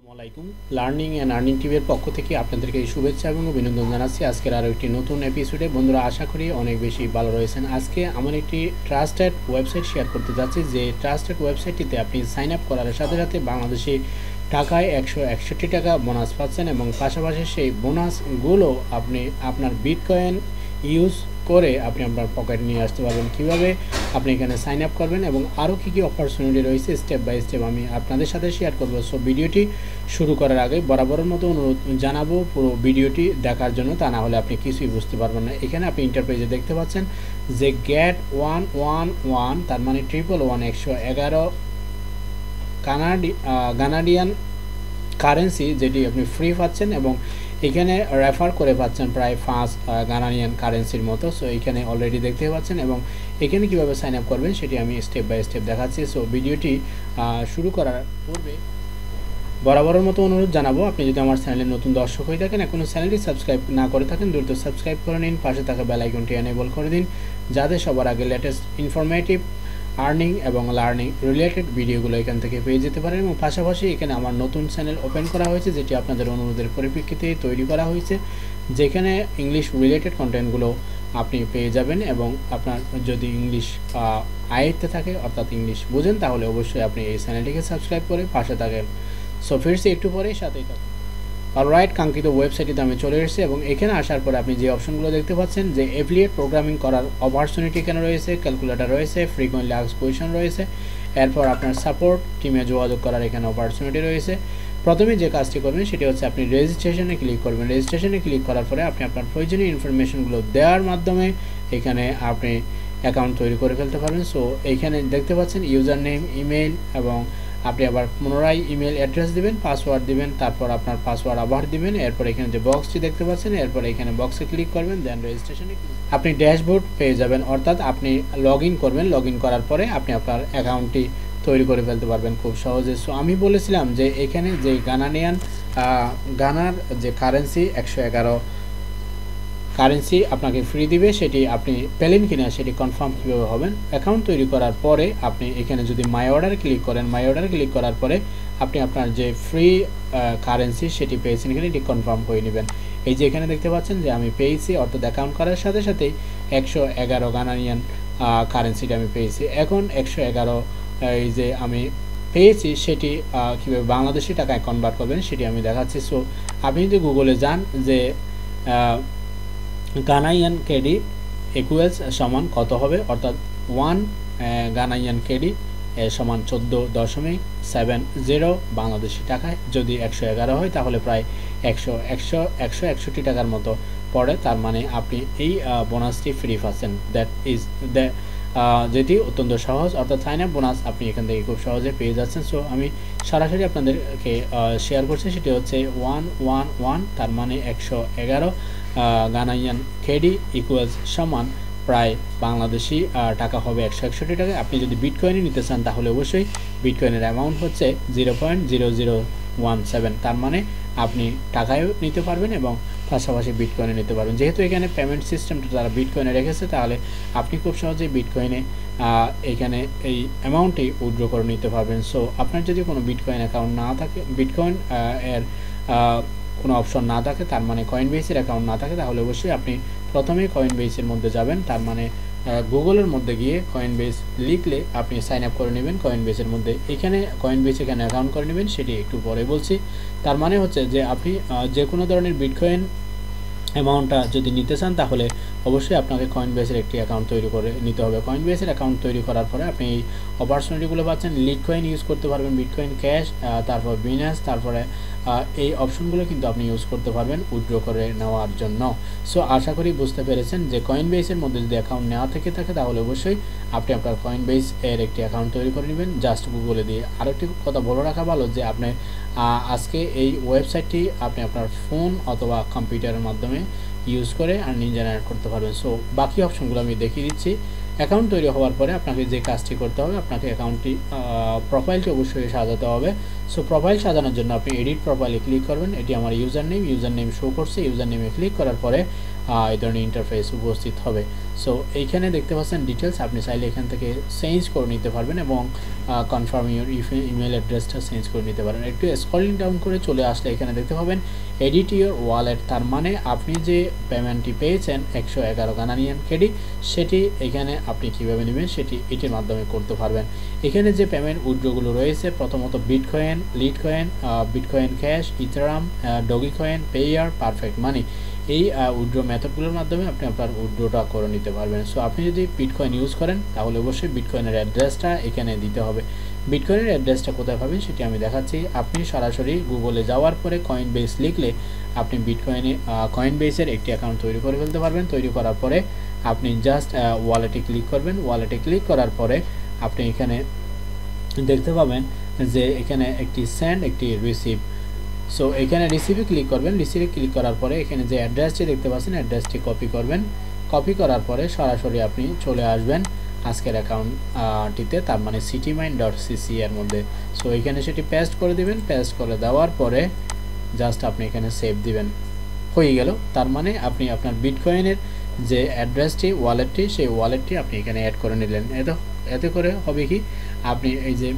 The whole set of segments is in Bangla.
আসসালামাইকুম লার্নিং অ্যান্ড আর্নিং টিভির পক্ষ থেকে আপনাদেরকে শুভেচ্ছা এবং অভিনন্দন জানাচ্ছি আজকের আরও একটি নতুন এপিসোডে। বন্ধুরা, আশা করি অনেক বেশি ভালো রয়েছেন। আজকে আমার একটি ট্রাস্টেড ওয়েবসাইট শেয়ার করতে যাচ্ছি, যে ট্রাস্টেড ওয়েবসাইটটিতে আপনি সাইন আপ করার সাথে সাথে বাংলাদেশি টাকায় 161 টাকা বোনাস পাচ্ছেন এবং পাশাপাশি সেই বোনাসগুলো আপনি আপনার বিটকয়েন ইউজ করে আপনি আপনার পকেটে নিয়ে আসতে পারবেন। কীভাবে আপনি এখানে সাইন আপ করবেন এবং আরও কী কী অপরচুনিটি রয়েছে স্টেপ বাই স্টেপ আমি আপনাদের সাথে শেয়ার করবো। সো ভিডিওটি শুরু করার আগে বরাবরের মতো অনুরোধ জানাবো পুরো ভিডিওটি দেখার জন্য, তা না হলে আপনি কিছুই বুঝতে পারবেন না। এখানে আপনি ইন্টারপ্রাইজে দেখতে পাচ্ছেন যে গেট 111, তার মানে 111 কানাডিয়ান কারেন্সি, যেটি আপনি ফ্রি পাচ্ছেন এবং এখানে রেফার করে পাচ্ছেন প্রায় 5 গানাডিয়ান কারেন্সির মতো। সো এখানে অলরেডি দেখতে পাচ্ছেন এবং এখানে কীভাবে সাইন আপ করবেন সেটি আমি স্টেপ বাই স্টেপ দেখাচ্ছি। সো ভিডিওটি শুরু করার পূর্বে বরাবরের মতো অনুরোধ জানাবো, আপনি যদি আমার চ্যানেলের নতুন দর্শক হয়ে থাকেন, এখনও চ্যানেলটি সাবস্ক্রাইব না করে থাকেন, দ্রুত সাবস্ক্রাইব করে নিন, পাশে থাকা বেল আইকনটি এনেবল করে দিন, যাতে সবার আগে লেটেস্ট ইনফরমেটিভ আর্নিং এবং লার্নিং রিলেটেড ভিডিওগুলো এখান থেকে পেয়ে যেতে পারেন। এবং পাশাপাশি এখানে আমার নতুন চ্যানেল ওপেন করা হয়েছে, যেটি আপনাদের অনুরোধের পরিপ্রেক্ষিতে তৈরি করা হয়েছে, যেখানে ইংলিশ রিলেটেড কন্টেন্টগুলো আপনি পেয়ে যাবেন। এবং আপনার যদি ইংলিশ আয়ত্তে থাকে, অর্থাৎ ইংলিশ বোঝেন, তাহলে অবশ্যই আপনি এই চ্যানেলটিকে সাবস্ক্রাইব করে পাশে থাকেন। সো ফিরছি একটু পরেই, সাথেই থাকুন। অলরাইট, কাঙ্ক্ষিত ওয়েবসাইটটিতে আমি চলে এসেছি এবং এখানে আসার পরে আপনি যে অপশনগুলো দেখতে পাচ্ছেন, যে এফিলিয়েট প্রোগ্রামিং করার অপরচুনিটি এখানে রয়েছে, ক্যালকুলেটর রয়েছে, ফ্রিকোয়েন্টলি আস্কড কোয়েশ্চন রয়েছে, এরপর আপনার সাপোর্ট টিমে যোগাযোগ করার এখানে অপরচুনিটি রয়েছে। প্রথমে যে কাজটি করবেন সেটি হচ্ছে আপনি রেজিস্ট্রেশনে ক্লিক করবেন। রেজিস্ট্রেশনে ক্লিক করার পরে আপনি আপনার প্রয়োজনীয় ইনফরমেশনগুলো দেওয়ার মাধ্যমে এখানে আপনি অ্যাকাউন্ট তৈরি করে ফেলতে পারবেন। সো এইখানে দেখতে পাচ্ছেন ইউজার নেম, ইমেল, এবং আপনি আবার পুনরায় ইমেল অ্যাড্রেস দিবেন, পাসওয়ার্ড দিবেন, তারপর আপনার পাসওয়ার্ড আবার দিবেন। এরপর এখানে যে বক্সটি দেখতে পাচ্ছেন, এরপর এখানে বক্সে ক্লিক করবেন, দেন রেজিস্ট্রেশনে আপনি ড্যাশবোর্ড পেয়ে যাবেন, অর্থাৎ আপনি লগ ইন করবেন। লগ ইন করার পরে আপনি আপনার অ্যাকাউন্টটি তৈরি করে ফেলতে পারবেন খুব সহজে। সো আমি বলেছিলাম যে এখানে যে গানার যে কারেন্সি 111 কারেন্সি আপনাকে ফ্রি দিবে, সেটি আপনি পেলেন কিনা সেটি কনফার্ম কীভাবে হবেন। অ্যাকাউন্ট তৈরি করার পরে আপনি এখানে যদি মাই অর্ডার ক্লিক করেন, মাই অর্ডার ক্লিক করার পরে আপনি আপনার যে ফ্রি কারেন্সি সেটি পেয়েছেন কিনা এটি কনফার্ম করে নেবেন। এই যে এখানে দেখতে পাচ্ছেন যে আমি পেয়েছি, অর্থাৎ অ্যাকাউন্ট করার সাথে সাথেই 111 গানাডিয়ান কারেন্সিটা আমি পেয়েছি। এখন 111 এই যে আমি পেয়েছি সেটি কীভাবে বাংলাদেশি টাকায় কনভার্ট করবেন সেটি আমি দেখাচ্ছি। সো আপনি যদি গুগলে যান যে গানাইয়ান কেডি ইকুয়ালস সমান কত হবে, অর্থাৎ 1 গানাইয়ান কেডি সমান 14.70 বাংলাদেশি টাকায়। যদি 111 হয় তাহলে প্রায় 161 টাকার মতো পড়ে। তার মানে আপনি এই বোনাসটি ফ্রি পাচ্ছেন। যেটি অত্যন্ত সহজ, অর্থাৎ সাইন আপ বোনাস আপনি এখান থেকে খুব সহজে পেয়ে যাচ্ছেন। সো আমি সরাসরি আপনাদেরকে শেয়ার করছি, সেটি হচ্ছে 111, তার মানে 111 গানাইয়ান কেডি ইকুয়ালস সমান প্রায় বাংলাদেশি টাকা হবে 161 টাকা। আপনি যদি বিটকয়েনে নিতে চান তাহলে অবশ্যই বিটকয়েনের অ্যামাউন্ট হচ্ছে 0.0017, তার মানে আপনি টাকায়ও নিতে পারবেন এবং পাশাপাশি বিটকয়েনে নিতে পারবেন। যেহেতু এখানে পেমেন্ট সিস্টেমটা তারা বিটকয়েনে রেখেছে, তাহলে আপনি খুব সহজেই বিটকয়েনে এখানে এই অ্যামাউন্টটি উইথড্র করে নিতে পারবেন। সো আপনার যদি কোনো বিটকয়েন অ্যাকাউন্ট না থাকে, বিটকয়েন এর কোনো অপশন না থাকে, তার মানে কয়েনবেসের অ্যাকাউন্ট না থাকে, তাহলে অবশ্যই আপনি প্রথমে কয়েনবেসের মধ্যে যাবেন। তার মানে গুগলের মধ্যে গিয়ে কয়েনবেস লিখলে আপনি সাইন আপ করে নেবেন কয়েনবেসের মধ্যে। এখানে কয়েনবেস এখানে অ্যাকাউন্ট করে নেবেন, সেটি একটু পরে বলছি। তার মানে হচ্ছে যে আপনি যে কোনো ধরনের বিটকয়েন অ্যামাউন্টটা যদি নিতে চান তাহলে অবশ্যই আপনাকে কয়েনবেসের একটি অ্যাকাউন্ট তৈরি করে নিতে হবে। কয়েনবেসের অ্যাকাউন্ট তৈরি করার পরে আপনি এই অপরচুনিটিগুলো পাচ্ছেন। লিটকয়েন ইউজ করতে পারবেন, বিটকয়েন ক্যাশ, তারপর বিনাস, তারপরে এই অপশনগুলো কিন্তু আপনি ইউজ করতে পারবেন উইথড্র করে নেওয়ার জন্য। সো আশা করি বুঝতে পেরেছেন যে কয়েনবেসের মধ্যে যদি অ্যাকাউন্ট নেওয়া থেকে থাকে তাহলে অবশ্যই আপনি আপনার কয়েনবেস এর একটি অ্যাকাউন্ট তৈরি করে নেবেন জাস্ট গুগলে দিয়ে। আরেকটি কথা বলে রাখা ভালো যে আপনি আজকে এই ওয়েবসাইটটি আপনি আপনার ফোন অথবা কম্পিউটারের মাধ্যমে ইউজ করে আর্নিং জেনারেট করতে পারবেন। সো বাকি অপশনগুলো আমি দেখিয়ে দিচ্ছি। অ্যাকাউন্ট তৈরি হওয়ার পরে আপনাকে যে কাজটি করতে হবে, আপনাকে অ্যাকাউন্টটি প্রোফাইলটি অবশ্যই সাজাতে হবে। সো প্রোফাইল সাজানোর জন্য আপনি এডিট প্রোফাইলে ক্লিক করবেন। এটি আমার ইউজার নেম শো করছে। ইউজার নেমে ক্লিক করার পরে এই ধরনের ইন্টারফেস উপস্থিত হবে। সো এইখানে দেখতে পাচ্ছেন ডিটেলস, আপনি চাইলে এখান থেকে চেঞ্জ করে নিতে পারবেন এবং কনফার্ম ইউর ইমেল অ্যাড্রেসটা চেঞ্জ করে নিতে পারেন। একটু স্ক্রলিং ডাউন করে চলে আসলে এখানে দেখতে পাবেন এডিট ইউর ওয়ালেট, তার মানে আপনি যে পেমেন্টটি পেয়েছেন 111 গানানিয়ান কেডি, সেটি এখানে আপনি কীভাবে নেবেন সেটি এটির মাধ্যমে করতে পারবেন। এখানে যে পেমেন্ট উইথড্রগুলো রয়েছে, প্রথমত bitcoin, litecoin, bitcoin cash, ethereum, dogecoin, payeer, perfect money, এই উইথড্র মেথডগুলোর মাধ্যমে আপনি আপনার উইথড্রটা করে নিতে পারবেন। সো আপনি যদি বিটকয়েন ইউজ করেন তাহলে অবশ্যই বিটকয়েনের অ্যাড্রেসটা এখানে দিতে হবে। বিটকয়েনের অ্যাড্রেসটা কোথায় পাবেন সেটি আমি দেখাচ্ছি। আপনি সরাসরি গুগলে যাওয়ার পরে কয়েনবেস লিখলে আপনি বিটকয়েনে কয়েনবেসের একটি অ্যাকাউন্ট তৈরি করে ফেলতে পারবেন। তৈরি করার পরে আপনি জাস্ট ওয়ালেটে ক্লিক করবেন। ওয়ালেটে ক্লিক করার পরে আপনি এখানে দেখতে পাবেন যে এখানে একটি সেন্ড, একটি রিসিভ। সো এখানে রিসিভে ক্লিক করবেন। রিসিভে ক্লিক করার পরে এখানে যে অ্যাড্রেসটি দেখতে পাচ্ছেন অ্যাড্রেসটি কপি করবেন। কপি করার পরে সরাসরি আপনি চলে আসবেন আজকের অ্যাকাউন্টটিতে, তার মানে Citymine.cc এর মধ্যে। সো এখানে সেটি পেস্ট করে দিবেন। পেস্ট করে দেওয়ার পরে জাস্ট আপনি এখানে সেভ দিবেন, হয়ে গেল। তার মানে আপনি আপনার বিটকয়েনের যে অ্যাড্রেসটি, ওয়ালেটটি, সেই ওয়ালেটটি আপনি এখানে অ্যাড করে নিলেন। এতে করে হবে কি, আপনি এই যে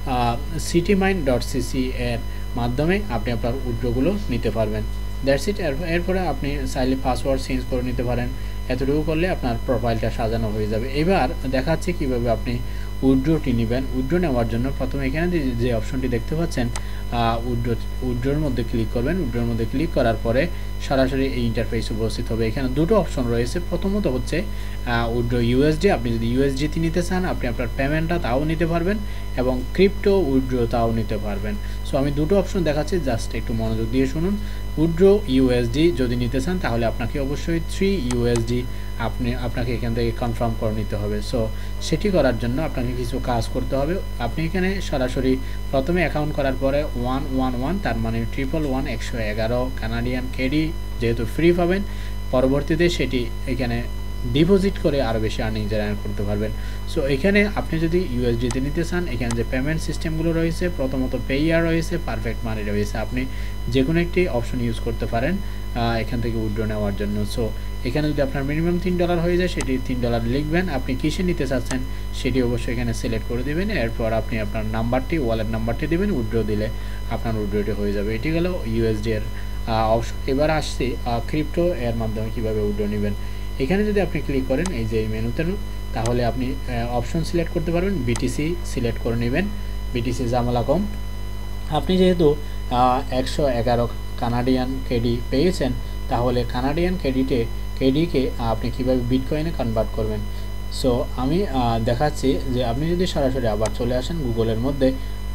Citymine.cc এর মাধ্যমে আপনি আপনার উইথড্রগুলো নিতে পারবেন। That's it. এরপরে আপনি চাইলে পাসওয়ার্ড চেঞ্জ করে নিতে পারেন। এতটুকু করলে আপনার প্রোফাইলটা সাজানো হয়ে যাবে। এবার দেখাচ্ছি কিভাবে আপনি উইথড্রটি নেবেন। উইথড্র নেওয়ার জন্য প্রথমে এখানে যে অপশনটি দেখতে পাচ্ছেন উইথড্রর মধ্যে ক্লিক করবেন। উইথড্রর মধ্যে ক্লিক করার পরে সরাসরি এই ইন্টারফেস উপস্থিত হবে। এখানে দুটো অপশন রয়েছে। প্রথমত হচ্ছে উইথড্র ইউএসডি। আপনি যদি ইউএসডিতে নিতে চান আপনি আপনার পেমেন্টটা তাও নিতে পারবেন এবং ক্রিপ্টো উইথড্র তাও নিতে পারবেন। সো আমি দুটো অপশন দেখাচ্ছি, জাস্ট একটু মনোযোগ দিয়ে শুনুন। উইথড্র ইউএসডি যদি নিতে চান তাহলে আপনাকে অবশ্যই 3 USD আপনাকে এখান থেকে কনফার্ম করে নিতে হবে। সো সেটি করার জন্য আপনাকে কিছু কাজ করতে হবে। আপনি এখানে সরাসরি প্রথমে অ্যাকাউন্ট করার পরে 111, তার মানে 111 কানাডিয়ান কেডি যেহেতু ফ্রি পাবেন, পরবর্তীতে সেটি এখানে ডিপোজিট করে আরও বেশি আর্নিং জেনারেট করতে পারবেন। সো এখানে আপনি যদি ইউএসডিতে নিতে চান, এখানে যে পেমেন্ট সিস্টেমগুলো রয়েছে, প্রথমত পেয়ার রয়েছে, পারফেক্ট মানি রয়েছে। আপনি যে কোনো একটি অপশন ইউজ করতে পারেন এখান থেকে উইথড্র নেওয়ার জন্য। সো এখানে যদি আপনার মিনিমাম $3 হয়ে যায় সেটি $3 লিখবেন। আপনি কিসে নিতে চাচ্ছেন সেটি অবশ্যই এখানে সিলেক্ট করে দেবেন। এরপর আপনি আপনার নাম্বারটি, ওয়ালেট নাম্বারটি দেবেন। উইথড্র দিলে আপনার উইথড্রটি হয়ে যাবে। এটি গেল ইউএসডি এর অপশন। এবার আসছি ক্রিপ্টো এর মাধ্যমে কীভাবে উইথড্র নেবেন। এখানে যদি আপনি ক্লিক করেন এই যে মেনুতে, তাহলে আপনি অপশন সিলেক্ট করতে পারবেন। বিটিসি সিলেক্ট করে নেবেন, বিটিসি জামালা কম। আপনি যেহেতু 111 কানাডিয়ান কেডি পেয়েছেন, তাহলে কানাডিয়ান কেডিকে আপনি কীভাবে বিটকয়েনে কনভার্ট করবেন। সো আমি দেখাচ্ছি যে আপনি যদি সরাসরি আবার চলে আসেন গুগলের মধ্যে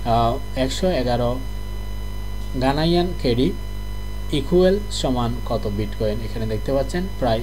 111 গানাইয়ান কেডি ইকুয়াল সমান কত বিটকয়েন, এখানে দেখতে পাচ্ছেন প্রায়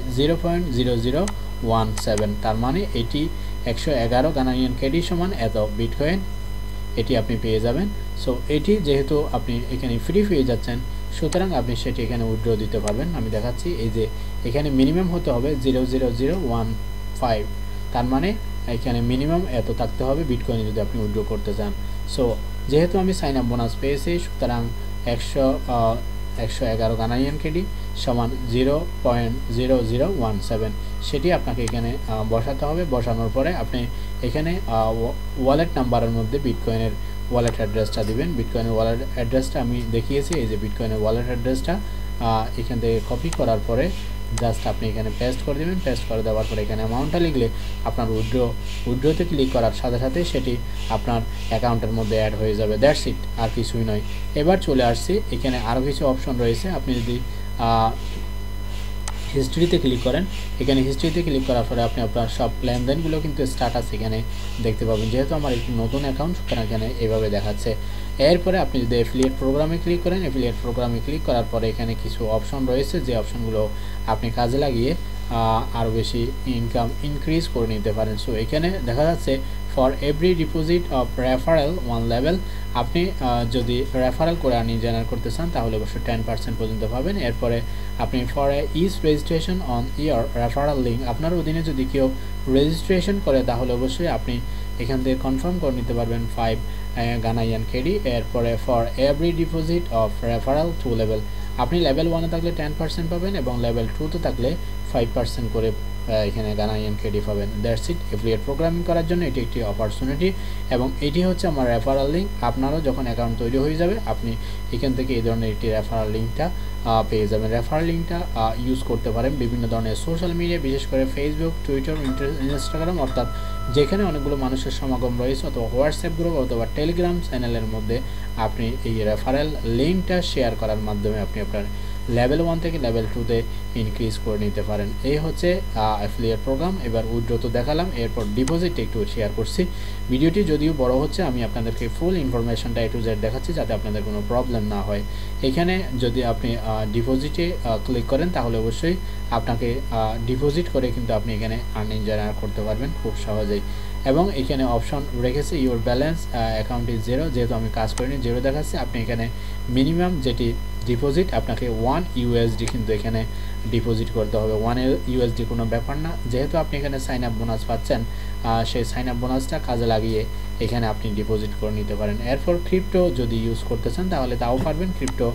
0.0017, তার মানে এটি 111 গানানিয়ান কেডি সমান এত বিটকয়েন, এটি আপনি পেয়ে যাবেন। সো এটি যেহেতু আপনি এখানে ফ্রি পেয়ে যাচ্ছেন, সুতরাং আপনি সেটি এখানে উইথড্র দিতে পারবেন। আমি দেখাচ্ছি, এই যে এখানে মিনিমাম হতে হবে 0.0015, তার মানে এখানে মিনিমাম এত থাকতে হবে বিটকয়েন যদি আপনি উইথড্র করতে চান। সো যেহেতু আমি সাইন আপ বোনাস পেয়েছি, সুতরাং 111 গানানিয়ান কেডি সমান 0.0017, সেটি আপনাকে এখানে বসাতে হবে। বসানোর পরে আপনি এখানে ওয়ালেট নাম্বারের মধ্যে বিটকয়েনের ওয়ালেট অ্যাড্রেসটা দিবেন। বিটকয়েনের ওয়ালেট অ্যাড্রেসটা আমি দেখিয়েছি, এই যে বিটকয়েনের ওয়ালেট অ্যাড্রেসটা এখান থেকে কপি করার পরে জাস্ট আপনি এখানে পেস্ট করে দেবেন। পেস্ট করে দেওয়ার পরে এখানে অ্যামাউন্টটা লিখলে আপনার উইথড্রতে ক্লিক করার সাথে সাথে সেটি আপনার অ্যাকাউন্টের মধ্যে অ্যাড হয়ে যাবে। দ্যাটস ইট, আর কিছুই নয়। এবার চলে আসছি, এখানে আরও কিছু অপশন রয়েছে। আপনি যদি হিস্ট্রিতে ক্লিক করেন, এখানে হিস্ট্রিতে ক্লিক করার পরে আপনি আপনার সব লেনদেনগুলো কিন্তু স্ট্যাটাস এখানে দেখতে পাবেন। যেহেতু আমার একটি নতুন অ্যাকাউন্ট, সুতরাং এখানে এভাবে দেখাচ্ছে। এরপরে আপনি যদি অ্যাফিলিয়েট প্রোগ্রামে ক্লিক করেন, অ্যাফিলিয়েট প্রোগ্রামে ক্লিক করার পরে এখানে কিছু অপশন রয়েছে, যে অপশনগুলো আপনি কাজে লাগিয়ে আরও বেশি ইনকাম ইনক্রিজ করে নিতে পারেন। সো এখানে দেখা যাচ্ছে for every deposit of referral 1 level, আপনি যদি রেফারেল করে আর্নিং জেনারেট করতে চান তাহলে অবশ্যই 10% পর্যন্ত পাবেন। এরপরে আপনি for is registration on your referral link, আপনার অধীনে যদি কেউ রেজিস্ট্রেশন করে তাহলে অবশ্যই আপনি এখান থেকে কনফার্ম করে নিতে পারবেন 5 গানাইয়ান কেডি। এরপরে for every deposit of referral 2 level, আপনি লেভেল 1-এ থাকলে 10% পাবেন এবং লেভেল 2-তে থাকলে 5% করে এখানে গানারিয়ান ক্রেডিট পাবেন। That's it. অ্যাফিলিয়েট প্রোগ্রামিং করার জন্য এটি একটি অপরচুনিটি এবং এটি হচ্ছে আমার রেফারাল লিঙ্ক। আপনারও যখন অ্যাকাউন্ট তৈরি হয়ে যাবে আপনি এখান থেকে এই ধরনের একটি রেফারাল লিঙ্কটা পেয়ে যাবেন। রেফারাল লিঙ্কটা ইউজ করতে পারেন বিভিন্ন ধরনের সোশ্যাল মিডিয়া, বিশেষ করে ফেসবুক, টুইটার, ইনস্টাগ্রাম, অর্থাৎ যেখানে অনেকগুলো মানুষের সমাগম রয়েছে, অথবা হোয়াটসঅ্যাপ গ্রুপ অথবা টেলিগ্রাম চ্যানেলের মধ্যে আপনি এই রেফারেল লিঙ্কটা শেয়ার করার মাধ্যমে আপনি আপনার লেভেল 1 থেকে লেভেল 2-তে ইনক্রিজ করে নিতে পারেন। এই হচ্ছে অ্যাফিলিয়েট প্রোগ্রাম। এবার উইথড্র তো দেখালাম, এরপর ডিপোজিট একটু শেয়ার করছি। ভিডিওটি যদিও বড় হচ্ছে, আমি আপনাদেরকে ফুল ইনফরমেশনটা A to Z দেখাচ্ছি যাতে আপনাদের কোনো প্রবলেম না হয়। এখানে যদি আপনি ডিপোজিটে ক্লিক করেন তাহলে অবশ্যই আপনাকে ডিপোজিট করে কিন্তু আপনি এখানে আর্নিং জেনারেট করতে পারবেন খুব সহজেই। এবং এখানে অপশন রেখেছে ইউর ব্যালেন্স অ্যাকাউন্ট ইজ 0, যেহেতু আমি কাজ করিনি 0 দেখাচ্ছে। আপনি এখানে মিনিমাম যেটি ডিপোজিট আপনাকে 1 USD কিন্তু এখানে ডিপোজিট করতে হবে। 1 USD কোনো ব্যাপার না, যেহেতু আপনি এখানে সাইন আপ বোনাস পাচ্ছেন, সেই সাইন আপ বোনাসটা কাজে লাগিয়ে এখানে আপনি ডিপোজিট করে নিতে পারেন। এরপর ক্রিপ্টো যদি ইউজ করতে চান তাহলে তাও পারবেন।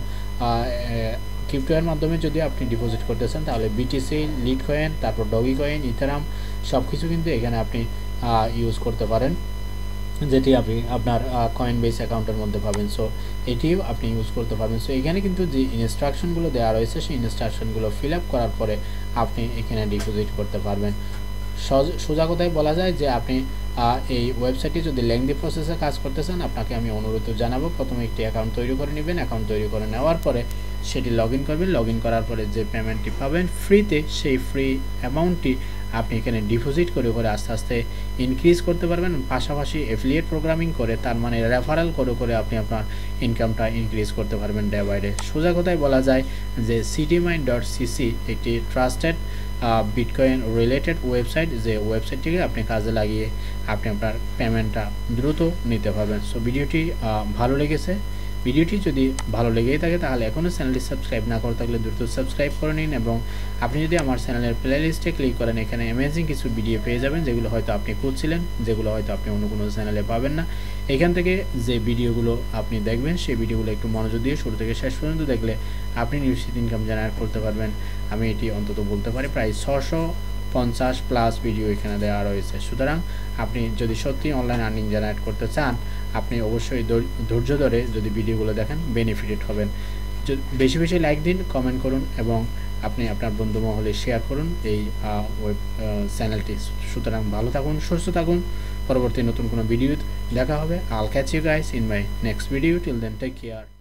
ক্রিপ্টো এর মাধ্যমে যদি আপনি ডিপোজিট করতে চান তাহলে BTC, লিড কয়েন, তারপর ডগি কয়েন, ইথারাম সব কিছু কিন্তু এখানে আপনি ইউজ করতে পারেন, যেটি আপনি আপনার কয়েনবেস অ্যাকাউন্টের মধ্যে পাবেন। সো এটিও আপনি ইউজ করতে পারবেন। সো এখানে কিন্তু যে ইনস্ট্রাকশনগুলো দেওয়া রয়েছে সেই ইনস্ট্রাকশনগুলো ফিল আপ করার পরে আপনি এখানে ডিপোজিট করতে পারবেন। সোজা কথায় বলা যায় যে আপনি এই ওয়েবসাইটটি যদি লেংদি প্রসেসে কাজ করতে চান, আপনাকে আমি অনুরোধ জানাবো প্রথমে একটি অ্যাকাউন্ট তৈরি করে নেবেন। অ্যাকাউন্ট তৈরি করে নেওয়ার পরে সেটি লগ ইন করবেন। লগ ইন করার পরে যে পেমেন্টটি পাবেন ফ্রিতে, সেই ফ্রি অ্যামাউন্টটি আপনি এখানে ডিপোজিট করে করে আস্তে আস্তে ইনক্রিজ করতে পারবেন। পাশাপাশি অ্যাফিলিয়েট প্রোগ্রামিং করে, তার মানে রেফারেল করে করে আপনি আপনার ইনকামটা ইনক্রিজ করতে পারবেন ডে বাই ডে। সোজা কথায় বলা যায় যে Citymine.cc একটি ট্রাস্টেড বিটকয়েন রিলেটেড ওয়েবসাইট, যে ওয়েবসাইটটিকে আপনি কাজে লাগিয়ে আপনি আপনার পেমেন্টটা দ্রুত নিতে পারবেন। সো ভিডিওটি ভালো লেগেছে। ভিডিওটি যদি ভালো লেগেই থাকে তাহলে এখনও চ্যানেলটি সাবস্ক্রাইব না করে থাকলে দ্রুত সাবস্ক্রাইব করে নিন। এবং আপনি যদি আমার চ্যানেলের প্লেলিস্টে ক্লিক করেন, এখানে অ্যামেজিং কিছু ভিডিও পেয়ে যাবেন যেগুলো হয়তো আপনি খুঁজছিলেন, যেগুলো হয়তো আপনি অন্য কোনো চ্যানেলে পাবেন না। এখান থেকে যে ভিডিওগুলো আপনি দেখবেন সেই ভিডিওগুলো একটু মনোযোগ দিয়ে শুরু থেকে শেষ পর্যন্ত দেখলে আপনি নিশ্চিত ইনকাম জেনারেট করতে পারবেন। আমি এটি অন্তত বলতে পারি প্রায় 650+ ভিডিও এখানে দেওয়া রয়েছে। সুতরাং আপনি যদি সত্যি অনলাইন আর্নিং জেনারেট করতে চান, আপনি অবশ্যই ধৈর্য ধরে যদি ভিডিওগুলো দেখেন বেনিফিটেড হবেন। বেশি বেশি লাইক দিন, কমেন্ট করুন এবং আপনি আপনার বন্ধু মহলে শেয়ার করুন এই ওয়েব চ্যানেলটি। সুতরাং ভালো থাকুন, সুস্থ থাকুন। পরবর্তী নতুন কোনো ভিডিও দেখা হবে। I'll catch you guys in my next video. Till then, take care.